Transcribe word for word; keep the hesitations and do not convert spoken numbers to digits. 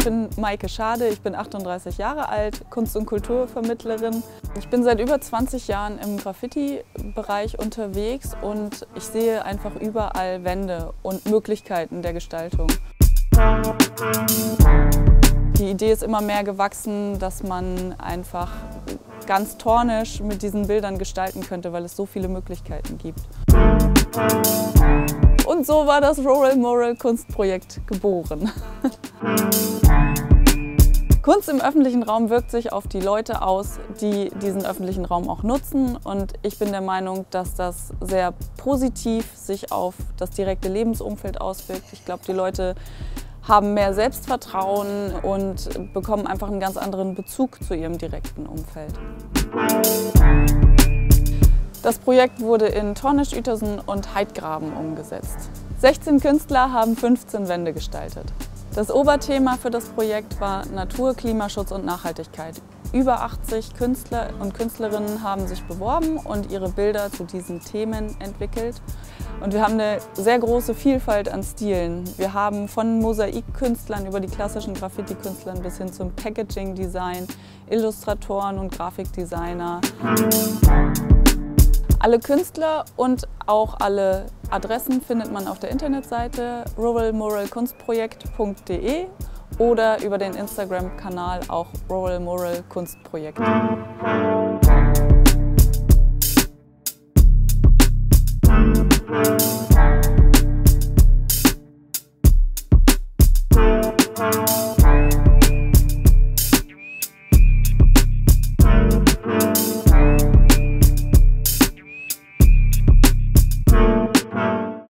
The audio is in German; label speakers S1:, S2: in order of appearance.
S1: bin Maike Schade, ich bin achtunddreißig Jahre alt, Kunst- und Kulturvermittlerin. Ich bin seit über zwanzig Jahren im Graffiti-Bereich unterwegs und ich sehe einfach überall Wände und Möglichkeiten der Gestaltung. Die Idee ist immer mehr gewachsen, dass man einfach ganz tornisch mit diesen Bildern gestalten könnte, weil es so viele Möglichkeiten gibt. Und so war das Rural Mural Kunstprojekt geboren. Kunst im öffentlichen Raum wirkt sich auf die Leute aus, die diesen öffentlichen Raum auch nutzen. Und ich bin der Meinung, dass das sehr positiv sich auf das direkte Lebensumfeld auswirkt. Ich glaube, die Leute haben mehr Selbstvertrauen und bekommen einfach einen ganz anderen Bezug zu ihrem direkten Umfeld. Das Projekt wurde in Tornisch, Uetersen und Heidgraben umgesetzt. sechzehn Künstler haben fünfzehn Wände gestaltet. Das Oberthema für das Projekt war Natur, Klimaschutz und Nachhaltigkeit. Über achtzig Künstler und Künstlerinnen haben sich beworben und ihre Bilder zu diesen Themen entwickelt. Und wir haben eine sehr große Vielfalt an Stilen. Wir haben von Mosaikkünstlern über die klassischen Graffiti-Künstlern bis hin zum Packaging-Design, Illustratoren und Grafikdesigner. Alle Künstler und auch alle Adressen findet man auf der Internetseite rural mural kunstprojekt punkt de oder über den Instagram-Kanal auch Rural Mural Kunstprojekt.